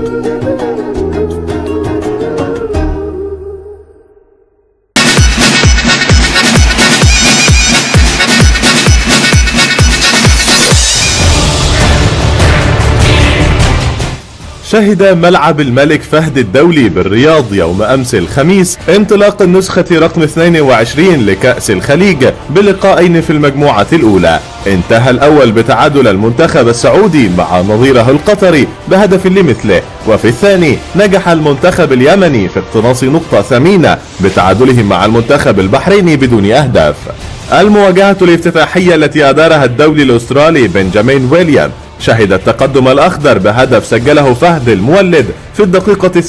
شهد ملعب الملك فهد الدولي بالرياض يوم أمس الخميس انطلاق النسخة رقم 22 لكأس الخليج بلقاءين في المجموعة الأولى. انتهى الأول بتعادل المنتخب السعودي مع نظيره القطري بهدف لمثله، وفي الثاني نجح المنتخب اليمني في اقتناص نقطة ثمينة بتعادله مع المنتخب البحريني بدون أهداف. المواجهة الافتتاحية التي أدارها الدولي الأسترالي بنجامين ويليام شهد التقدم الأخضر بهدف سجله فهد المولد في الدقيقة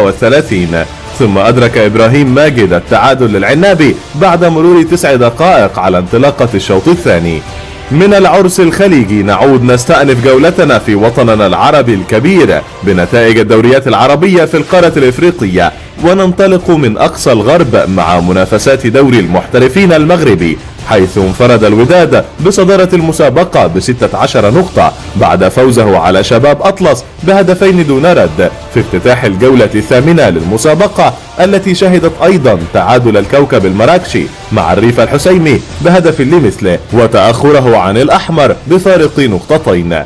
37، ثم أدرك إبراهيم ماجد التعادل للعنابي بعد مرور 9 دقائق على انطلاقة الشوط الثاني. من العرس الخليجي نعود نستأنف جولتنا في وطننا العربي الكبير بنتائج الدوريات العربية في القارة الإفريقية، وننطلق من أقصى الغرب مع منافسات دوري المحترفين المغربي، حيث انفرد الوداد بصدارة المسابقة ب16 نقطة بعد فوزه على شباب أطلس بهدفين دون رد في افتتاح الجولة الثامنة للمسابقة، التي شهدت أيضا تعادل الكوكب المراكشي مع الريف الحسيمي بهدف لمثله وتأخره عن الأحمر بفارق نقطتين.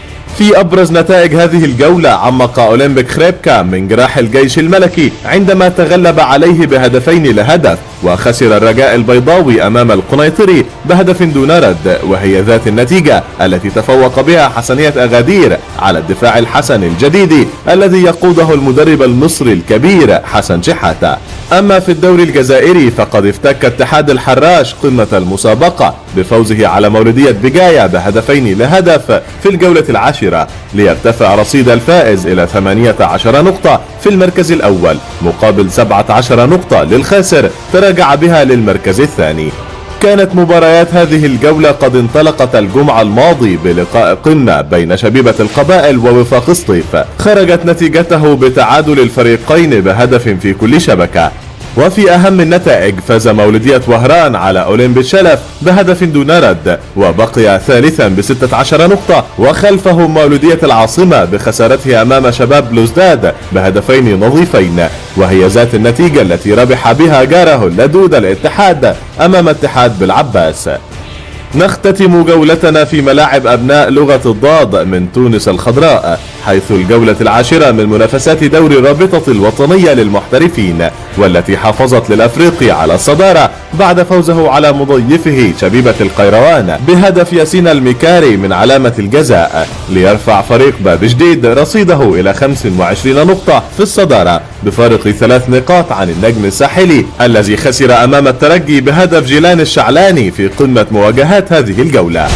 في أبرز نتائج هذه الجولة عمق أولمبيك خريبكا من جراح الجيش الملكي عندما تغلب عليه بهدفين لهدف، وخسر الرجاء البيضاوي أمام القنيطري بهدف دون رد، وهي ذات النتيجة التي تفوق بها حسنية أغادير على الدفاع الحسن الجديد الذي يقوده المدرب المصري الكبير حسن شحاتة. أما في الدوري الجزائري فقد افتك اتحاد الحراش قمة المسابقة بفوزه على مولودية بجاية بهدفين لهدف في الجولة العاشرة، ليرتفع رصيد الفائز إلى 18 نقطة في المركز الأول مقابل 17 نقطة للخاسر تراجع بها للمركز الثاني. كانت مباريات هذه الجولة قد انطلقت الجمعة الماضي بلقاء قمة بين شبيبة القبائل ووفاق سطيف، خرجت نتيجته بتعادل الفريقين بهدف في كل شبكة. وفي أهم النتائج فاز مولودية وهران على أولمبي الشلف بهدف دون رد وبقي ثالثا ب16 نقطة، وخلفه مولودية العاصمة بخسارته أمام شباب بلوزداد بهدفين نظيفين، وهي ذات النتيجة التي ربح بها جاره اللدود الاتحاد أمام اتحاد بالعباس. نختتم جولتنا في ملاعب أبناء لغة الضاد من تونس الخضراء، حيث الجولة العاشرة من منافسات دوري الرابطة الوطنية للمحترفين، والتي حافظت للأفريقي على الصدارة بعد فوزه على مضيفه شبيبة القيروان بهدف ياسين المكاري من علامة الجزاء، ليرفع فريق باب جديد رصيده إلى 25 نقطة في الصدارة بفارق 3 نقاط عن النجم الساحلي الذي خسر أمام الترجي بهدف جيلان الشعلاني في قمة مواجهات هذه الجولة.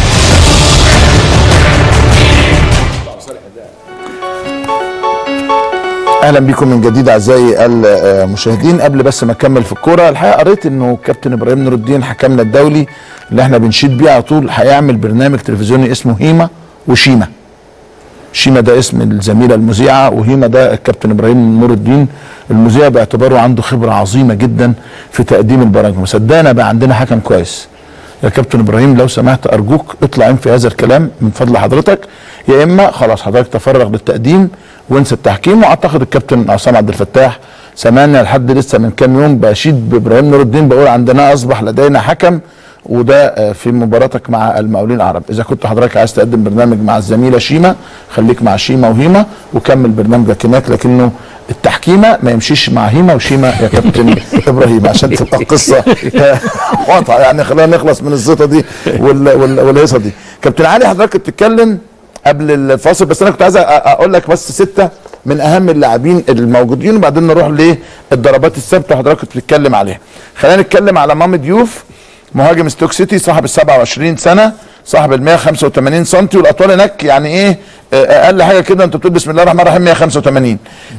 اهلا بكم من جديد اعزائي المشاهدين. قبل بس ما اكمل في الكوره، الحقيقه قريت انه كابتن ابراهيم نور الدين حكمنا الدولي اللي احنا بنشيد بيه على طول هيعمل برنامج تلفزيوني اسمه هيما وشيما. شيما ده اسم الزميله المذيعه، وهيما ده الكابتن ابراهيم نور الدين المذيع، باعتباره عنده خبره عظيمه جدا في تقديم البرامج. مصدقنا بقى عندنا حكم كويس. يا كابتن ابراهيم لو سمحت ارجوك اطلع في هذا الكلام من فضل حضرتك، يا اما خلاص حضرتك تفرغ للتقديم وانسى التحكيم. واعتقد الكابتن عصام عبد الفتاح سمعنا لحد لسه من كام يوم بشيد بابراهيم نور الدين بقول عندنا اصبح لدينا حكم، وده في مباراتك مع المقاولين العرب. اذا كنت حضرتك عايز تقدم برنامج مع الزميله شيما خليك مع شيما وهيما وكمل برنامجك هناك، لكنه التحكيمه ما يمشيش مع هيما وشيما يا كابتن ابراهيم عشان تبقى القصه واضحه. يعني خلينا نخلص من الزيطه دي والهيصه دي. كابتن علي حضرتك بتتكلم قبل الفاصل، بس انا كنت عايز اقول لك بس 6 من اهم اللاعبين الموجودين، وبعدين نروح للضربات الثابته حضرتك كنت بتتكلم عليها. خلينا نتكلم على مامي ديوف، مهاجم ستوك سيتي، صاحب ال 27 سنه، صاحب ال 185 سم، والاطوال هناك يعني ايه اقل حاجه كده انت بتقول بسم الله الرحمن الرحيم 185.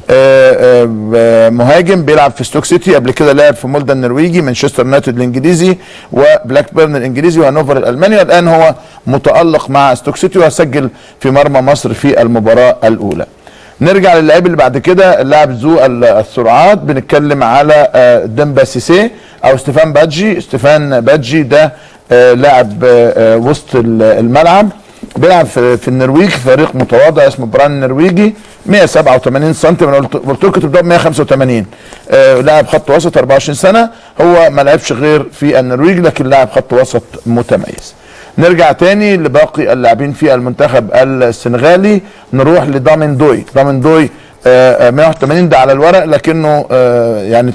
مهاجم بيلعب في ستوك سيتي، قبل كده لعب في مولدا النرويجي، مانشستر يونايتد الانجليزي، وبلاك بيرن الانجليزي، وهانوفر الالماني، والان هو متالق مع ستوك سيتي وسجل في مرمى مصر في المباراه الاولى. نرجع للاعب اللي بعد كده، اللاعب ذو السرعات، بنتكلم على ديمبا سيسي او ستيفان بادجي. ستيفان بادجي ده لاعب وسط الملعب، بيلعب في النرويج، فريق متواضع اسمه بران النرويجي، 187 سم. انا قلت لكم تبداوا ب 185. لاعب خط وسط 24 سنه، هو ما لعبش غير في النرويج لكن لاعب خط وسط متميز. نرجع تاني لباقي اللاعبين في المنتخب السنغالي، نروح لدامندوي. دامندوي 181 ده على الورق لكنه يعني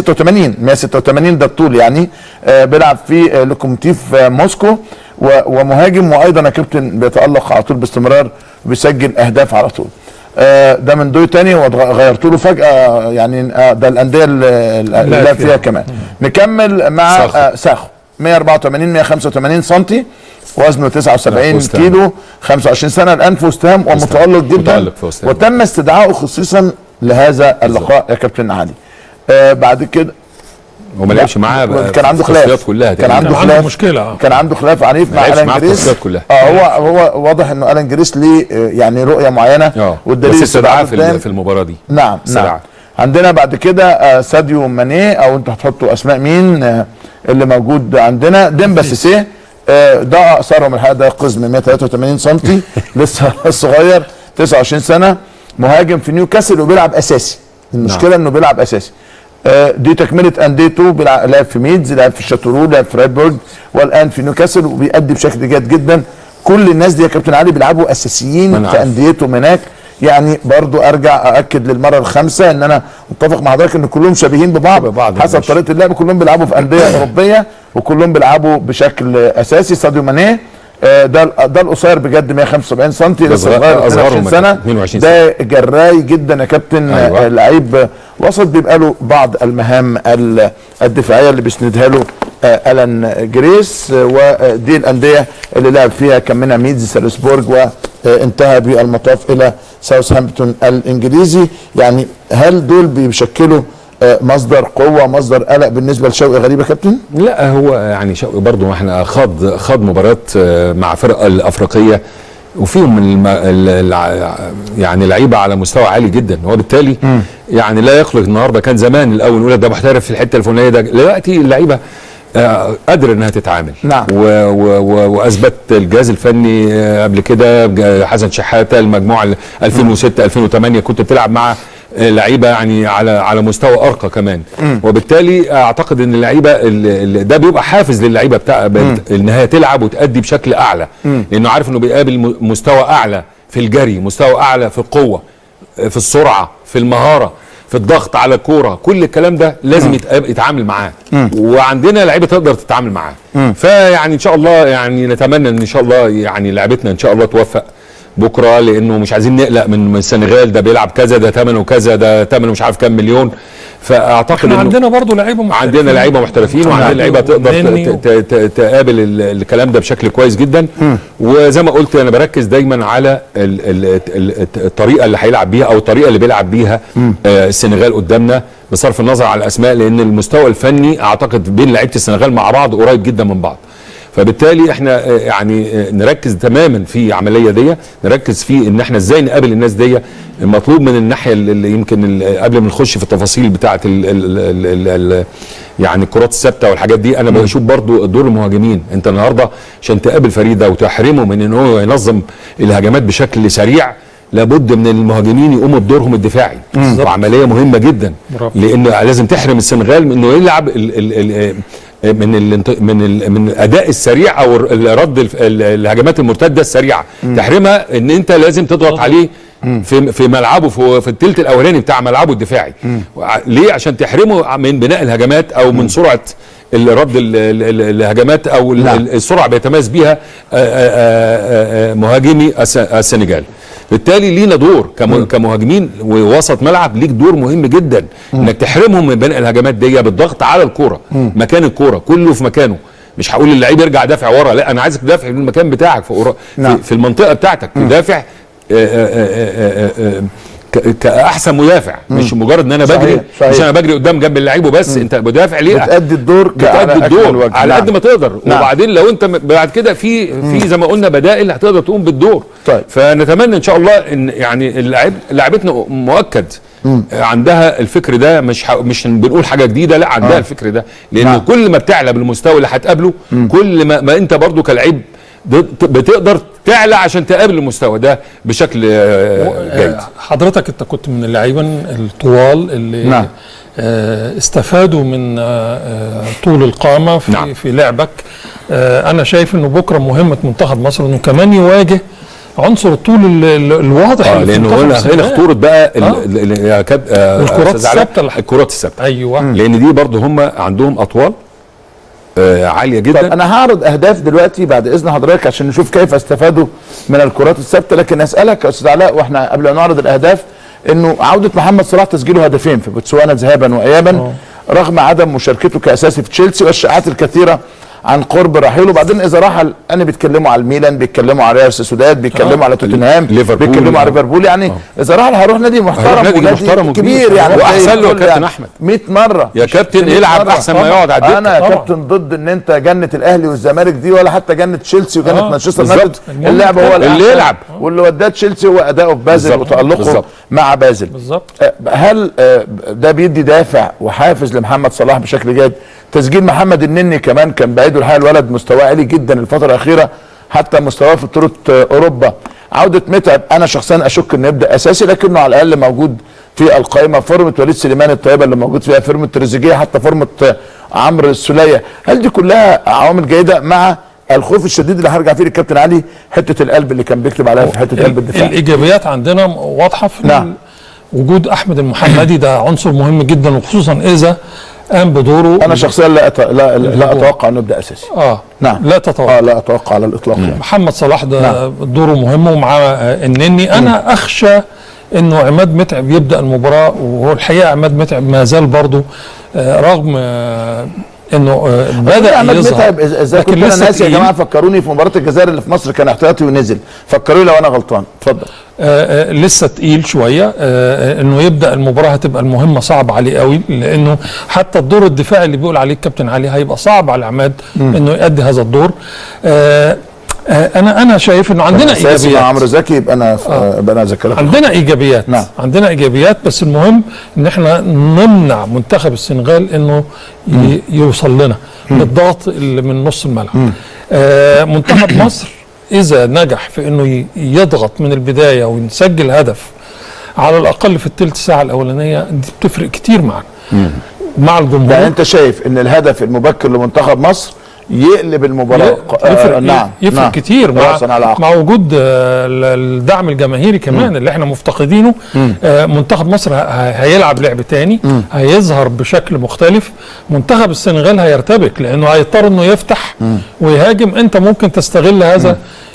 186 ده الطول يعني. بيلعب في لوكوموتيف موسكو ومهاجم، وايضا يا كابتن بيتالق على طول باستمرار وبيسجل اهداف على طول. ده من دوي تاني وغيرت له فجاه يعني. ده الانديه اللي لعب فيها كمان. نكمل مع ساخو 184 185 سم، وزنه 79 كيلو، 25 سنه، الان في وستهام ومتالق جدا، وتم استدعائه خصيصا لهذا اللقاء يا كابتن علي. بعد كده وما لعبش معاه، كان عنده خلاف كلها، كان عنده مشكله، كان عنده خلاف عنيف مع الان جريس كلها. هو واضح انه الان جريس ليه يعني رؤيه معينه، والدليل استدعاء في المباراه دي. نعم. عندنا بعد كده ساديو ماني، او انتوا هتحطوا اسماء مين اللي موجود عندنا؟ ديمبا سيسي، ده اقصرهم الحقيقه، ده قزم 183 سم لسه صغير، 29 سنه، مهاجم في نيوكاسل وبيلعب اساسي. المشكله انه بيلعب اساسي. دي تكمله انديته، لعب في ميدز، لعب في شاتورو، لعب في رايبورج، والان في نيوكاسل وبيأدي بشكل جيد جدا. كل الناس دي يا كابتن علي بيلعبوا اساسيين في انديتهم هناك. يعني برضو ارجع ااكد للمره الخامسه ان انا متفق مع حضرتك ان كلهم شبيهين ببعض حسب طريقه اللعب، كلهم بيلعبوا في انديه اوروبيه وكلهم بيلعبوا بشكل اساسي. ساديو ماني ده القصير بجد 175 سم، لسه صغير 22 سنه، ده جراي جدا يا كابتن. لعيب وسط بيبقى له بعض المهام الدفاعيه اللي بيسندها له ألان جريس. ودي الانديه اللي لعب فيها كان منها ميدز، سالزبورج، وانتهى بالمطاف الى ساوثهامبتون الانجليزي. يعني هل دول بيشكلوا مصدر قوه، مصدر قلق بالنسبه لشوقي غريب يا كابتن؟ لا، هو يعني شوقي برضه احنا خاض مباريات مع فرق الافريقيه وفيهم يعني لعيبه على مستوى عالي جدا، وبالتالي يعني لا يخلق. النهارده كان زمان الاول نقول ده محترف في الحته الفلانيه، ده دلوقتي اللعيبه قادره انها تتعامل. نعم. واثبت الجهاز الفني قبل كده، حسن شحاته، المجموعه 2006 2008 كنت بتلعب مع لعيبه يعني على مستوى ارقى كمان. وبالتالي اعتقد ان اللعيبه ده بيبقى حافز للعيبه بتاع ان هي تلعب وتأدي بشكل اعلى، لانه عارف انه بيقابل مستوى اعلى في الجري، مستوى اعلى في القوه، في السرعه، في المهاره، في الضغط على الكوره. كل الكلام ده لازم يتعامل معاه، وعندنا لعيبه تقدر تتعامل معاه. فيعني ان شاء الله يعني نتمنى ان شاء الله يعني لعيبتنا ان شاء الله توفق بكره، لانه مش عايزين نقلق من السنغال، ده بيلعب كذا، ده ثمنه كذا، ده ثمنه مش عارف كام مليون. فاعتقد عندنا برضه لعيبه محترفين، عندنا لعيبه محترفين، وعندنا لعيبه تقدر تقابل الكلام ده بشكل كويس جدا. وزي ما قلت انا بركز دايما على الطريقه اللي هيلعب بيها، او الطريقه اللي بيلعب بيها السنغال قدامنا، بصرف النظر على الاسماء، لان المستوى الفني اعتقد بين لعيبه السنغال مع بعض قريب جدا من بعض. فبالتالي احنا يعني نركز تماما في العمليه دي، نركز في ان احنا ازاي نقابل الناس دي. المطلوب من الناحيه اللي يمكن قبل ما نخش في التفاصيل بتاعه يعني الكرات الثابته والحاجات دي، انا بشوف برضو دور المهاجمين. انت النهارده عشان تقابل فريده وتحرمه من ان هو ينظم الهجمات بشكل سريع، لابد من المهاجمين يقوموا بدورهم الدفاعي، وعمليه مهمه جدا، لان لازم تحرم السنغال من انه يلعب من الاداء السريع او رد الهجمات المرتده السريعه. تحرمها ان انت لازم تضغط عليه في ملعبه، في الثلث الاولاني بتاع ملعبه الدفاعي. ليه؟ عشان تحرمه من بناء الهجمات او من سرعه رد الهجمات، او السرعه بيتميز بيها مهاجمي السنغال. بالتالي لينا دور كمهاجمين ووسط ملعب، ليك دور مهم جدا انك تحرمهم من بناء الهجمات دي بالضغط على الكوره، مكان الكوره كله في مكانه. مش هقول للعيب ارجع دافع ورا، لا، انا عايزك تدافع في المكان بتاعك، في المنطقه بتاعتك، تدافع كاحسن مدافع. مش مجرد ان انا بجري، مش انا بجري قدام جنب اللعيب وبس، انت بدافع ليه؟ بتأدي الدور على قد ما تقدر. وبعدين لو انت بعد كده في زي ما قلنا بدائل هتقدر تقوم بالدور. فنتمنى ان شاء الله ان يعني لاعبتنا مؤكد عندها الفكر ده، مش بنقول حاجه جديده، لا، عندها الفكر ده، لان كل ما بتعلى بالمستوى اللي هتقابله، كل ما انت برضو كلاعب بتقدر تعلى عشان تقابل المستوى ده بشكل جيد. حضرتك انت كنت من اللاعبين الطوال اللي نعم. استفادوا من طول القامه في نعم. في لعبك. انا شايف انه بكره مهمه منتخب مصر انه كمان يواجه عنصر الطول الواضح لانه هنا خطوره بقى الكرات الثابته. الكرات الثابته، ايوه، لان دي برضه هم عندهم اطوال عاليه جدا. طب انا هعرض اهداف دلوقتي بعد اذن حضرتك عشان نشوف كيف استفادوا من الكرات الثابته، لكن اسالك يا استاذ علاء واحنا قبل ما نعرض الاهداف انه عوده محمد صلاح تسجيله هدفين في بوتسوانا ذهابا وايابا رغم عدم مشاركته كاساسي في تشيلسي والشائعات الكثيره عن قرب رحيله. وبعدين اذا رحل انا بيتكلموا على الميلان، بيتكلموا على ريال سوسيداد، بيتكلموا على توتنهام، بيتكلموا على ليفربول، يعني اذا رحل هروح نادي محترم، نادي محترم كبير يعني، واحسن له يا كابتن احمد 100 مره يا كابتن يلعب احسن ما يقعد على الدكه. انا يا كابتن ضد ان انت جنه الاهلي والزمالك دي ولا حتى جنه تشيلسي وجنه مانشستر يونايتد، اللعب هو اللي يلعب، واللي وداه تشيلسي هو اداؤه في بازل وتالقه مع بازل. بالظبط. هل ده بيدي دافع وحافز لمحمد صلاح بشكل جيد؟ تسجيل محمد النني كمان كان بعيد الحقيقه، الولد مستواه عالي جدا الفتره الاخيره، حتى مستواه في بطوله اوروبا. عوده متعب انا شخصيا اشك انه يبدا اساسي، لكنه على الاقل موجود في القائمه. فورمه وليد سليمان الطيبه اللي موجود فيها، فورمه تريزيجيه، حتى فورمه عمرو السوليه، هل دي كلها عوامل جيده مع الخوف الشديد اللي هرجع فيه للكابتن علي حته القلب اللي كان بيكتب عليها في حته قلب الدفاع؟ الايجابيات عندنا واضحه في نعم. وجود احمد المحمدي، ده عنصر مهم جدا، وخصوصا اذا قام بدوره. انا شخصيا لا اتوقع انه يبدا اساسي. نعم، لا تتوقع. لا اتوقع على الاطلاق. يعني محمد صلاح ده دوره مهم، ومع النني انا اخشى انه عماد متعب يبدا المباراه، وهو الحقيقه عماد متعب ما زال برضه رغم انه بدا عماد يظهر. متعب اذا كنت انا ناسي يا جماعه فكروني، في مباراه الجزائر اللي في مصر كان احتياطي ونزل، فكروني لو انا غلطان. اتفضل. لسه تقيل شويه، انه يبدا المباراه هتبقى المهمه صعب عليه قوي، لانه حتى الدور الدفاعي اللي بيقول عليه الكابتن علي هيبقى صعب على عماد انه يؤدي هذا الدور. انا شايف انه عندنا ايجابيات. مع عمرو زكي يبقى انا ذاكرت. عندنا ايجابيات. نعم. عندنا ايجابيات، بس المهم ان احنا نمنع منتخب السنغال انه يوصل لنا بالضغط اللي من نص الملعب. منتخب مصر اذا نجح في انه يضغط من البدايه ويسجل هدف على الاقل في الثلث ساعه الاولانيه، دي بتفرق كتير معنا مع الجمهور. يعني انت شايف ان الهدف المبكر لمنتخب مصر يقلب المباراه؟ يفرق كتير مع وجود الدعم الجماهيري كمان اللي احنا مفتقدينه. منتخب مصر هيلعب لعب تاني، هيظهر بشكل مختلف. منتخب السنغال هيرتبك لانه هيضطر انه يفتح ويهاجم. انت ممكن تستغل هذا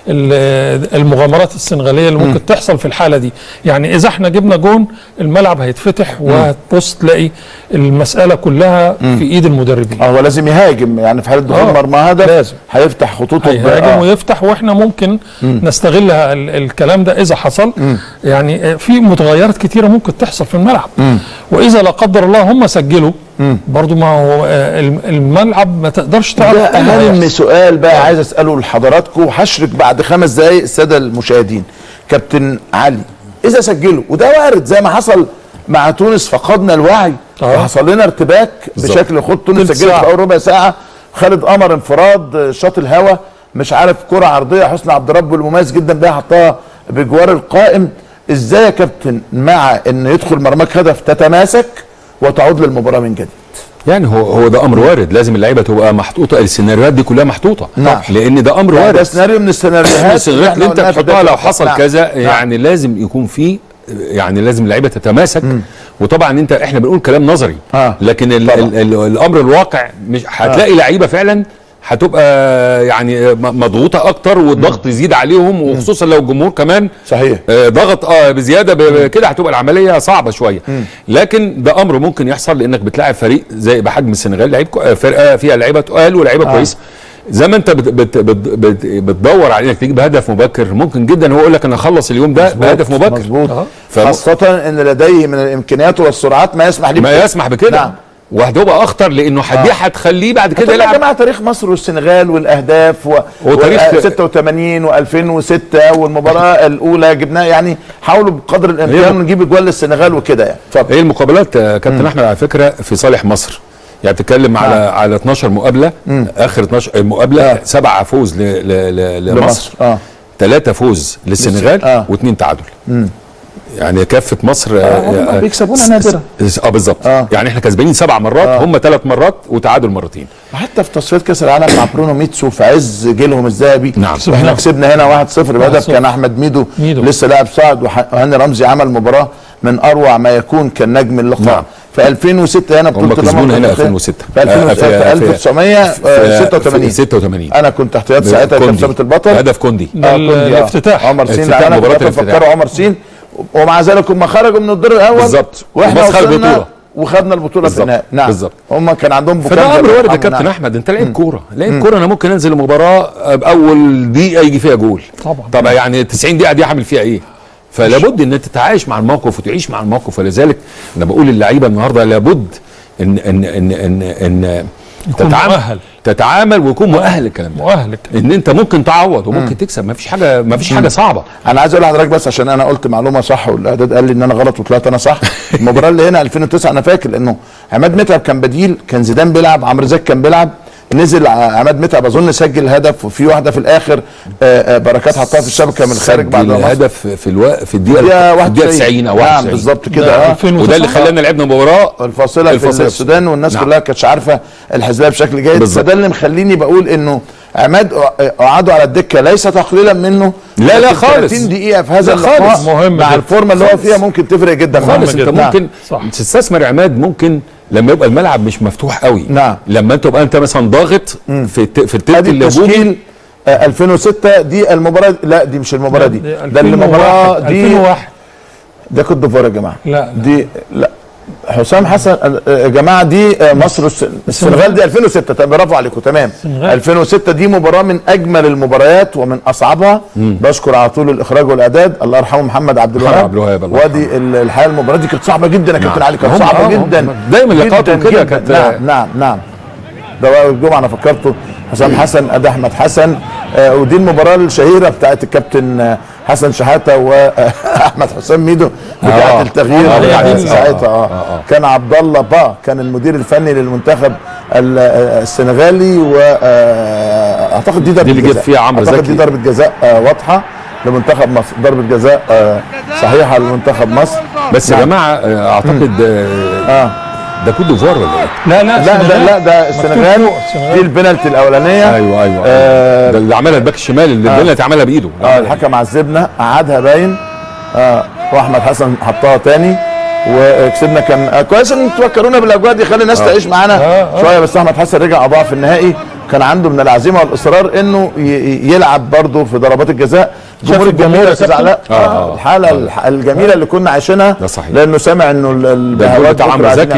المغامرات السنغاليه اللي ممكن تحصل في الحاله دي. يعني اذا احنا جبنا جون الملعب هيتفتح، وهتبص تلاقي المساله كلها في ايد المدربين. هو لازم يهاجم، يعني في حاله دخول مرمى هدف هيفتح خطوطه، هيهاجم ويفتح، واحنا ممكن نستغل الكلام ده اذا حصل. يعني في متغيرات كتيره ممكن تحصل في الملعب، واذا لا قدر الله هم سجلوا برضو، ما هو الملعب ما تقدرش تعرف. ده اهم سؤال بقى عايز اساله لحضراتكم، وهشرك بعد 5 دقايق الساده المشاهدين. كابتن علي، اذا سجلوا، وده وارد زي ما حصل مع تونس، فقدنا الوعي وحصل لنا ارتباك بشكل خد. تونس سجلت في اول ربع ساعه، خالد قمر انفراد شاط الهوا، مش عارف كره عرضيه حسني عبد رب المميز جدا بيها حطها بجوار القائم. ازاي يا كابتن مع ان يدخل مرماك هدف تتماسك وتعود للمباراه من جديد؟ يعني هو ده امر وارد، لازم اللعيبه تبقى محطوطه، السيناريوهات دي كلها محطوطه. نعم. لان ده امر وارد، ده سيناريو من السيناريوهات اللي انت بتحطها لو حصل كذا. يعني لازم يكون في، يعني لازم اللعيبه تتماسك. وطبعا احنا بنقول كلام نظري، لكن الامر الواقع مش هتلاقي لعيبه فعلا هتبقى يعني مضغوطه اكتر، والضغط يزيد عليهم، وخصوصا لو الجمهور كمان صحيح ضغط بزياده كده، هتبقى العمليه صعبه شويه. لكن ده امر ممكن يحصل، لانك بتلاعب فريق زي بحجم السنغال، لعيب فرقه فيها لعيبه تقال ولاعيبه كويسه. زي ما انت بتدور على انك تجيب هدف مبكر، ممكن جدا هو يقول لك انا اخلص اليوم ده بهدف مبكر. مظبوط. خاصه ان لديه من الامكانيات والسرعات ما يسمح بكده. نعم. وهتبقى اخطر، لانه دي هتخليه بعد كده يلعب. يا جماعه تاريخ مصر والسنغال والاهداف وتاريخ 86 و2006 والمباراه الاولى جبناها، يعني حاولوا بقدر الامكان نجيب اجوال للسنغال وكده. يعني هي المقابلات كابتن احمد على فكره في صالح مصر، يعني بتتكلم على 12 مقابله، اخر 12 مقابله 7 فوز لمصر. 3 فوز للسنغال و2 تعادل. يعني كافه مصر بيكسبونا نادرا. بالظبط. يعني احنا كسبانين 7 مرات، هم 3 مرات وتعادل مرتين. حتى في تصفيات كاس العالم مع برونو ميتسو في عز جيلهم الذهبي، نعم، احنا كسبنا هنا 1-0 بهدف كان احمد ميدو لسه لاعب صاعد، وهاني رمزي عمل مباراه من اروع ما يكون، كان نجم اللقاء. نعم. في 2006 هنا بطوله الامم هنا 2006 في 1986 انا كنت احتياط ساعتها كابتن البطل، هدف كوندي الافتتاح، عمر سين فكروا عمر سين، ومع ذلك هم خرجوا من الدور الاول بالظبط، واحنا وصلنا وخدنا البطوله في النهائي. نعم بالظبط، هم كان عندهم فده امر وارد يا كابتن احمد. انت لعيب كوره، لعيب كوره، انا ممكن انزل المباراه باول دقيقه يجي فيها جول طبعا يعني 90 دقيقه دي هعمل فيها ايه؟ فلابد ان انت تتعايش مع الموقف وتعيش مع الموقف. ولذلك انا بقول للعيبه النهارده لابد ان تتعامل ويكون مؤهل الكلام ده، مؤهل ان انت ممكن تعوض وممكن تكسب. ما فيش حاجه صعبه. انا عايز اقول لحضرتك بس عشان انا قلت معلومه صح والاعداد قال لي ان انا غلط وطلعت انا صح. المباراه اللي هنا 2009 انا فاكر انه عماد متعب كان بديل، كان زيدان بيلعب، عمرو زكي كان بيلعب، نزل عماد متعب اظن سجل هدف، وفي واحده في الاخر بركات حطها في الشبكه من الخارج بعد ما هدف في الدقيقه 90 او 91. نعم بالظبط كده. وده اللي خلانا لعبنا مباراه الفاصله في السودان، والناس كلها كانتش عارفه الحسابيه بشكل جيد. فده اللي مخليني بقول انه عماد قعدوا على الدكه ليس تقليلا منه، لا خالص. 30 دقيقه في هذا اللقاء مع الفورمه اللي هو فيها ممكن تفرق جدا خالص. انت ممكن تستثمر عماد ممكن لما يبقى الملعب مش مفتوح قوي. نعم. لما انت تبقى انت مثلا ضاغط في التلت الهجومي 2006 دي المباراه، لا دي مش المباراه دي، ده المباراه دي 2001 ده كوت ديفوار يا جماعه. لا دي لا حسام حسن يا جماعه، دي مصر السنغال دي 2006. طب برافو عليكم تمام. 2006 دي مباراه من اجمل المباريات ومن اصعبها. بشكر على طول الاخراج والاعداد الله يرحمه محمد عبد الوهاب. وادي الحقيقه المباراه دي كانت صعبه جدا يا كابتن علي، كانت صعبه جدا دايما لقاءاتهم كده كانت. نعم ده وائل الجمعه انا فكرته حسام حسن ادي احمد حسن. ودي المباراه الشهيره بتاعت الكابتن حسن شحاته واحمد حسام ميدو بتاعت التغيير ساعتها. كان عبد الله كان المدير الفني للمنتخب السنغالي، واعتقد دي ضربه جزاء، اللي جت فيها عمرو زكي، دي ضربه جزاء واضحه لمنتخب مصر، ضربه جزاء صحيحه لمنتخب مصر. بس يا جماعه اعتقد ده كوت ديفوار ولا ايه؟ لا ده السنغال. دي البنالتي الاولانيه. ايوه ده اللي عملها الباك الشمال، اللي البنالتي عملها بايده. الحكم عذبنا قعدها باين. واحمد حسن حطها تاني وكسبنا. كان كويس ان تفكرونا بالاجواء دي، خلي الناس تعيش معانا شويه. بس احمد حسن رجع اضاع في النهائي، كان عنده من العزيمه والاصرار انه يلعب برضه في ضربات الجزاء. جمهور الجمهور يا استاذ علاء الحاله الجميله اللي كنا عايشينها، لانه سمع انه البهوات عمرو زكي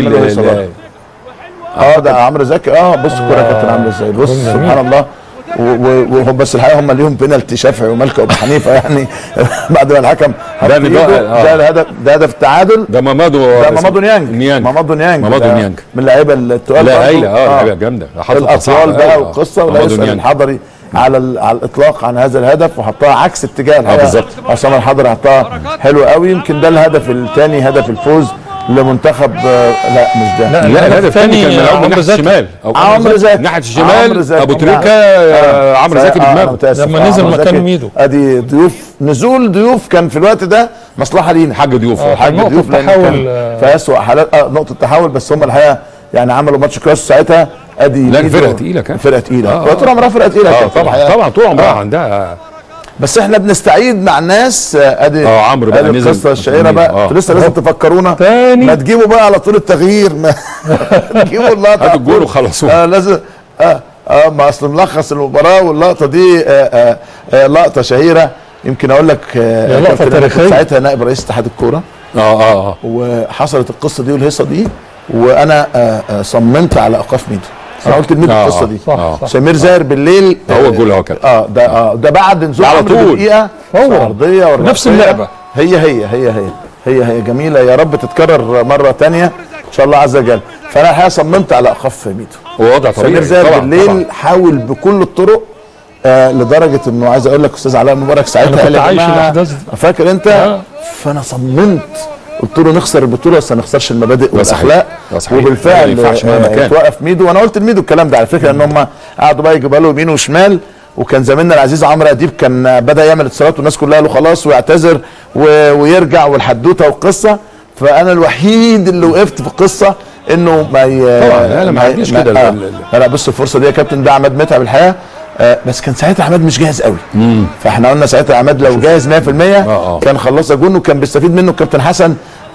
ده عمرو زكي. بص الكوره كانت عامله ازاي، بص سبحان الله. وهو بس الحقيقه هم ليهم بينالتي شافعي ومالكه وابو حنيفه يعني بعد ما الحكم ده هدف التعادل. ده مامادو نيانج من اللعيبه التقال. لا هايله لعيبه جامده، الاطوال بقى والقصه. ولا يسال الحضري على الاطلاق عن هذا الهدف، وحطها عكس اتجاه بالظبط. عصام الحضري حطها حلو قوي. يمكن ده الهدف الثاني، هدف الفوز لمنتخب. لا مش ده، لا الهدف الثاني كان من عمرو زكي الشمال، عمرو زكي ناحيه الشمال، ابو تريكه عمرو زكي بدماغه لما نزل مكان ميدو. ادي نزول ضيوف كان في الوقت ده مصلحه لينا، حاج ضيوف تحول في اسوء حالات نقطه تحول. بس هم الحقيقه يعني عملوا ماتش كويس ساعتها. ادي لا فرقه تقيله، كانت فرقه تقيله طول عمرها فرقه تقيله. طبعا طول عمرها عندها. بس احنا بنستعيد مع الناس. ادي عمرو بقى نزل القصه الشهيره بقى. لسه لازم تفكرونا تاني، ما تجيبوا بقى على طول التغيير، ما تجيبوا اللقطه هاتوا الجول وخلصوها. لازم ما اصل ملخص المباراه واللقطه دي لقطه شهيره. يمكن اقول لك لقطه تاريخيه. ساعتها نائب رئيس اتحاد الكوره وحصلت القصه دي والهيصه دي، وانا صممت على ايقاف ميدو. انا قلت لميدو القصه دي. سمير زاهر بالليل هو الجول اهو كده. ده بعد نزول على طول دقيقه ارضيه نفس اللعبه. هي جميله، يا رب تتكرر مره ثانيه ان شاء الله عز وجل. فانا الحقيقه صممت على ايقاف ميدو. هو وضع طبيعي. سمير زاهر بالليل حاول بكل الطرق لدرجه انه عايز اقول لك استاذ علاء مبارك ساعتها قال لي يا جماعه فاكر انت. فانا صممت قلت له نخسر البطوله بس ما نخسرش المبادئ والاخلاق. وبالفعل توقف ميدو. وانا قلت لميدو الكلام ده على فكره، ان هم قعدوا بقى يجيبوا له يمين وشمال وكان زميلنا العزيز عمرو اديب كان بدا يعمل اتصالات والناس كلها له خلاص ويعتذر ويرجع والحدوته والقصه. فانا الوحيد اللي وقفت في القصه انه ما طبعا انا ما عنديش كده. لا بص الفرصه دي يا كابتن، ده عماد متعب الحقيقه، بس كان ساعتها عماد مش جاهز قوي. فاحنا قلنا ساعتها عماد لو جاهز 100% كان خلص جون، وكان بيستفيد منه الكابتن حسن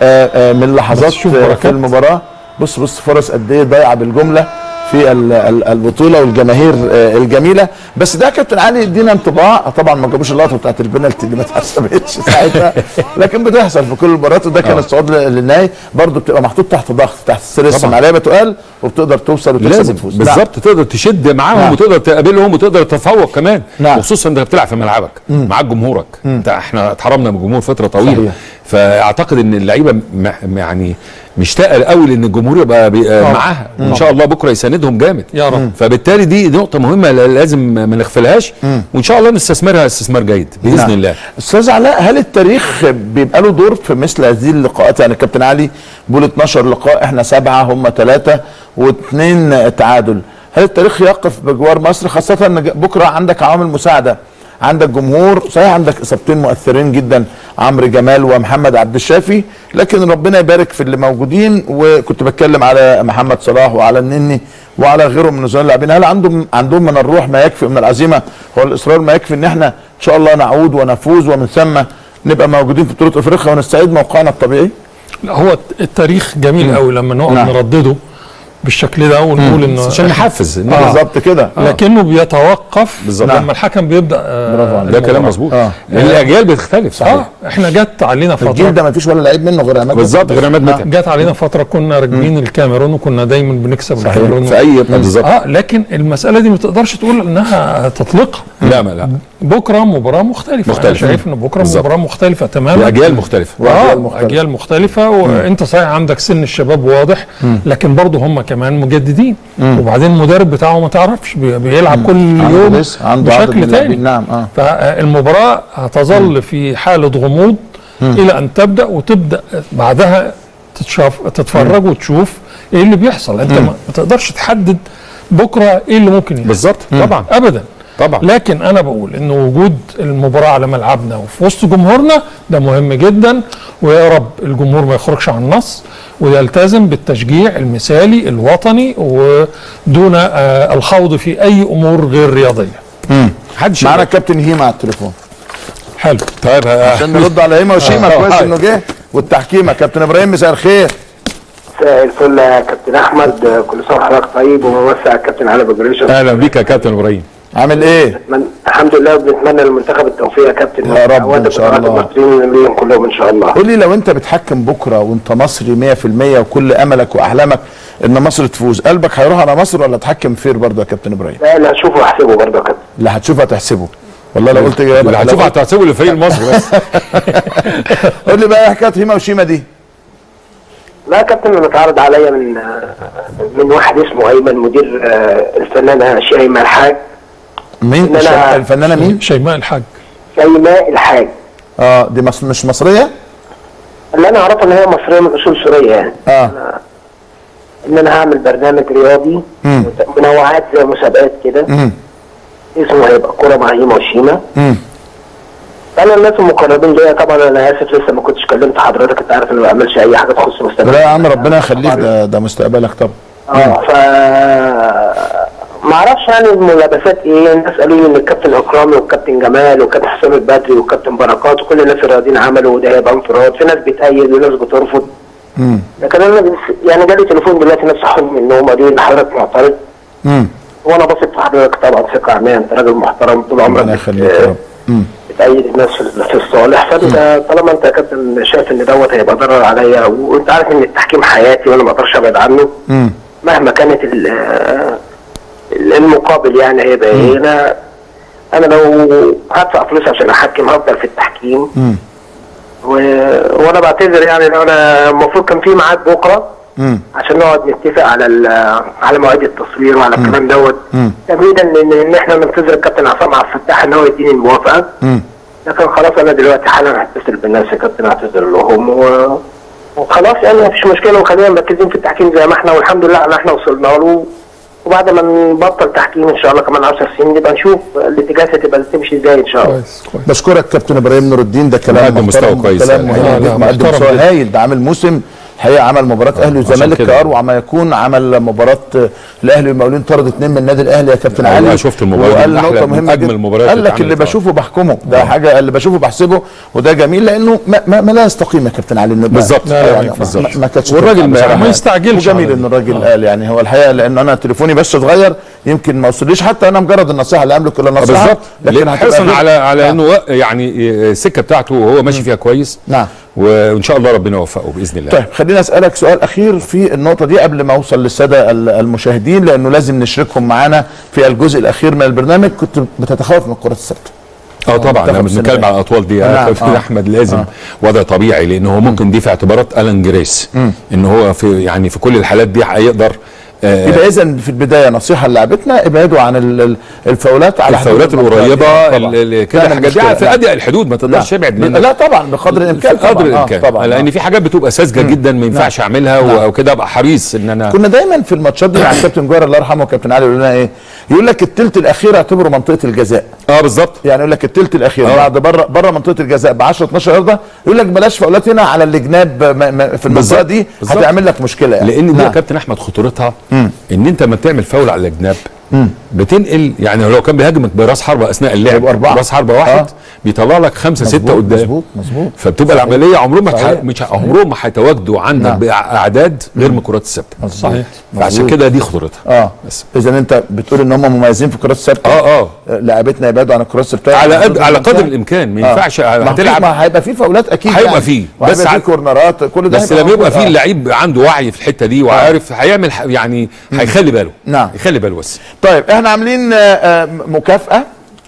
من لحظات في المباراه. بص فرص قد ايه ضايعه بالجمله في البطوله والجماهير الجميله. بس ده كابتن علي ادينا انطباع. طبعا ما جابوش اللقطه بتاعت البنالتي دي ما اتحسبتش ساعتها، لكن بتحصل في كل المباريات، وده كان الصعود للنهائي برضه بتبقى محطوط تحت ضغط، تحت ستريس، عليها بتقال وبتقدر توصل وتكسب وتفوز. بالظبط تقدر تشد معاهم وتقدر تقابلهم وتقدر تتفوق كمان. وخصوصا انت بتلعب في ملعبك معاك جمهورك. احنا اتحرمنا من الجمهور فتره طويله. صحيح. فاعتقد ان اللعيبه يعني مشتاقه قوي لان الجمهور يبقى معاها، وان شاء الله بكره يساندهم جامد يا رب. فبالتالي دي نقطه مهمه لازم ما نغفلهاش، وان شاء الله نستثمرها استثمار جيد باذن الله. استاذ علاء، هل التاريخ بيبقى له دور في مثل هذه اللقاءات؟ يعني كابتن علي بيقول 12 لقاء، احنا 7، هم 3 و2 تعادل. هل التاريخ يقف بجوار مصر، خاصه ان بكره عندك عوامل مساعده، عندك جمهور صحيح، عندك اصابتين مؤثرين جدا، عمرو جمال ومحمد عبد الشافي، لكن ربنا يبارك في اللي موجودين. وكنت بتكلم على محمد صلاح وعلى النني وعلى غيرهم من نزلاء اللاعبين. هل عندهم من الروح ما يكفي، من العزيمه والاصرار ما يكفي ان احنا ان شاء الله نعود ونفوز ومن ثم نبقى موجودين في بطوله افريقيا ونستعيد موقعنا الطبيعي؟ لا، هو التاريخ جميل قوي لما نقعد نردده بالشكل ده ونقول انه عشان نحفز بالظبط كده. لكنه بيتوقف لما الحكم بيبدا. ده كلام مظبوط. الاجيال بتختلف. صحيح. احنا جت علينا فتره الجيل ده ما فيش ولا لعيب منه غير عماد. بالظبط، غير عماد متعب. جت علينا فتره كنا راكبين الكاميرون وكنا دايما بنكسب الكاميرون في اي بالظبط. لكن المساله دي ما تقدرش تقول انها تطلقها. لا بكره مباراه مختلفه. انا شايف ان بكره مباراه مختلفه تماما، اجيال مختلفه. اجيال مختلفه. وانت صحيح عندك سن الشباب واضح، لكن برضه هم كمان مجددين. وبعدين المدرب بتاعه ما تعرفش بيلعب كل يوم بشكل تاني. نعم. فالمباراه هتظل في حاله غموض الى ان تبدا بعدها تتفرج وتشوف ايه اللي بيحصل. انت ما تقدرش تحدد بكره ايه اللي ممكن يحصل. بالظبط. طبعا ابدا. طبعا. لكن انا بقول ان وجود المباراه على ملعبنا وفي وسط جمهورنا ده مهم جدا، ويا رب الجمهور ما يخرجش عن النص ويلتزم بالتشجيع المثالي الوطني ودون الخوض في اي امور غير رياضيه. معانا الكابتن هيما على التليفون. حلو. طيب عشان نرد على هيما وشيما. كويس انه جه. والتحكيم يا كابتن ابراهيم، مساء الخير. مساء الفل يا كابتن احمد، كل سنه وحضرتك طيب، وممسي على الكابتن علي بجريشه. اهلا بيك يا كابتن ابراهيم. عامل ايه؟ الحمد لله، وبنتمنى للمنتخب التوفيق يا كابتن. يا رب ان شاء الله. المصريين كلهم ان شاء الله. قول لي، لو انت بتحكم بكره وانت مصري 100% وكل املك واحلامك ان مصر تفوز، قلبك هيروح على مصر ولا تحكم فير برضه يا كابتن ابراهيم؟ لا هشوفه واحسبه برضه يا كابتن. لا هتشوفه هتحسبه. والله لو قلت اللي هتشوفه هتحسبه للفريق المصري بس. قول لي بقى حكايه هيما وشيما دي. لا يا كابتن، انا اتعرض عليا من واحد اسمه ايمن، مدير الفنانه شيماء الحاج. مين الفنانه مين؟ شيماء الحاج. شيماء الحاج. دي مش مصريه؟ اللي انا اعرفه ان هي مصريه من اصول سوريه يعني. ان انا هعمل برنامج رياضي منوعات زي مسابقات كده، اسمه هيبقى كوره مع هيما وشيما. انا الناس المقربين ليا طبعا، انا اسف لسه ما كنتش كلمت حضرتك، انت عارف ان ما بعملش اي حاجه تخص مستقبلي. لا يا عم ربنا يخليك، ده مستقبلك طبعا. ف ما اعرفش يعني الملابسات ايه. الناس قالوا لي ان الكابتن اكرامي والكابتن جمال والكابتن حسام البدري والكابتن بركات وكل الناس الرياضيين عملوا وده هيبقى انفراد. في ناس بتأيد وناس بترفض. لكن انا يعني جالي تليفون دلوقتي ناس صحوني من النوم قالوا لي ان حضرتك معترض. وانا بثق في حضرتك طبعا ثقه عمياء، انت راجل محترم طول عمرك. ربنا يخليك يا رب. بتأيد الناس في الصالح. فانت طالما انت يا كابتن شايف ان دوت هيبقى ضرر عليا، وانت عارف ان التحكيم حياتي وانا ما اقدرش ابعد عنه مهما كانت المقابل يعني هيبقى ايه. انا لو هدفع فلوس عشان احكم هفضل في التحكيم. وانا بعتذر يعني، لو انا المفروض كان في ميعاد بكره عشان نقعد نتفق على مواعيد التصوير وعلى الكلام دوت، تمهيدا ان احنا ننتظر الكابتن عصام عبد الفتاح ان هو يديني الموافقه. لكن خلاص انا دلوقتي حالا هتصل بالناس يا كابتن، اعتذر لهم وخلاص يعني مفيش مشكله، وخلينا مركزين في التحكيم زي ما احنا، والحمد لله ان احنا وصلنا له وبعد ما نبطل تحكيم ان شاء الله كمان 10 سنين نبقى نشوف الاتجاهات هتبقى تمشي ازاي ان شاء الله. كويس. بشكرك كابتن ابراهيم نور الدين، ده كلام مستوى كويس، كلام مهم، مقدم مستوى هايل، ده عامل موسم حقيقه، عمل مباراه اهلي والزمالك كاروع ما يكون، عمل مباراه الاهلي والمقاولين، طرد 2 من النادي الاهلي يا كابتن علي. انا شفت المباراه وقال نقطه مهمه اجمل مباراه، قال لك اللي بشوفه بحكمه، ده حاجه اللي بشوفه بحسبه، وده جميل لانه ما لا يستقيم يا كابتن علي بالظبط. ما كانتش والراجل ما يستعجلش، وجميل ان الراجل قال يعني هو الحقيقه، لان انا تليفوني بس صغير يمكن ما وصليش، حتى انا مجرد النصيحه اللي املك كل النصيحه بالظبط، لكن حرصا على انه يعني السكه بتاعته وهو ماشي فيها كويس. نعم، وان شاء الله ربنا يوفقه باذن الله. طيب خليني اسالك سؤال اخير في النقطه دي قبل ما اوصل للساده المشاهدين، لانه لازم نشركهم معانا في الجزء الاخير من البرنامج. كنت بتتخوف من الكرات الثابته؟ طبعا لما بنتكلم على الاطوال دي يا كابتن احمد لازم وضع طبيعي، لان هو ممكن دي في اعتبارات الان جريس ان هو في كل الحالات دي هيقدر. يبقى اذا في البدايه نصيحه للاعبتنا ابعدوا عن الفاولات، على الفاولات القريبه كده، الحاجات دي في اضيق الحدود ما تقدرش تبعد منها. لا طبعا بقدر الامكان، بقدر الامكان طبعا، لان في حاجات بتبقى ساذجه جدا ما ينفعش اعملها، وكده ابقى حريص ان انا. كنا دايما في الماتشات دي مع الكابتن جوهر الله يرحمه وكابتن علي يقول لنا ايه؟ يقول لك الثلث الاخير اعتبره منطقه الجزاء. بالظبط، يعني يقول لك الثلث الاخير بعد بره منطقه الجزاء ب 10 12 يارده، يقول لك بلاش فاولات هنا على الجناب في المنطقه دي، هتعمل لك مشكله يعني. لان دي يا كابتن احمد خطورتها ان انت لما بتعمل فاول على الجناب بتنقل، يعني لو كان بيهاجمك براس حربه اثناء اللعب راس حربه واحد بيطلع لك 5 6 قدام، مظبوط، فبتبقى العمليه عمرهم ما هيتواجدوا عندك باعداد غير من الكرات الثابته. صحيح، فعشان كده دي خطورتها. بس اذا انت بتقول ان هم مميزين في الكرات الثابته، لاعبتنا يبعدوا عن الكرات الثابته على قدر الامكان. ما ينفعش هتلعب، هيبقى في فاولات اكيد، هيبقى فيه بس في كورنرات، كل ده بس لما يبقى فيه اللعيب عنده وعي في الحته دي وعارف هيعمل، يعني هيخلي باله. نعم، يخلي باله بس. طيب احنا عاملين مكافأة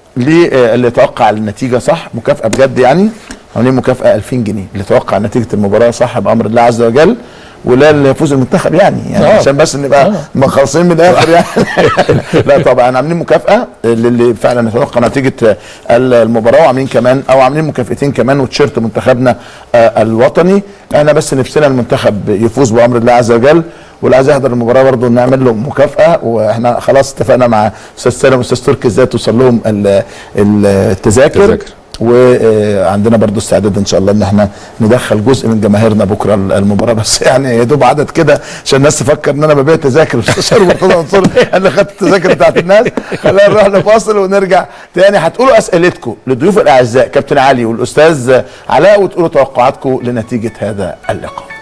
اللي يتوقع النتيجة صح، مكافأة بجد يعني، عاملين مكافأة 2000 جنيه اللي يتوقع نتيجة المباراة صح بأمر الله عز وجل، ولا اللي يفوز المنتخب يعني عشان بس نبقى مخلصين من الاخر يعني. لا طبعا عاملين مكافأة للي فعلا يتوقع نتيجة المباراة، وعاملين كمان عاملين مكافأتين كمان وتيشيرت منتخبنا الوطني. احنا بس نفسنا المنتخب يفوز بأمر الله عز وجل، واللي عايز يحضر المباراه برضه نعمل له مكافاه، واحنا خلاص اتفقنا مع استاذ سالم واستاذ تركي ازاي توصل لهم التذاكر، وعندنا برضه استعداد ان شاء الله ان احنا ندخل جزء من جماهيرنا بكره المباراه، بس يعني يا دوب عدد كده عشان الناس تفكر ان انا ببيع تذاكر. استاذ مرتضى منصور انا خدت التذاكر بتاعت الناس. خلينا نروح لفاصل ونرجع تاني. هتقولوا اسئلتكم للضيوف الاعزاء كابتن علي والاستاذ علاء، وتقولوا توقعاتكم لنتيجه هذا اللقاء.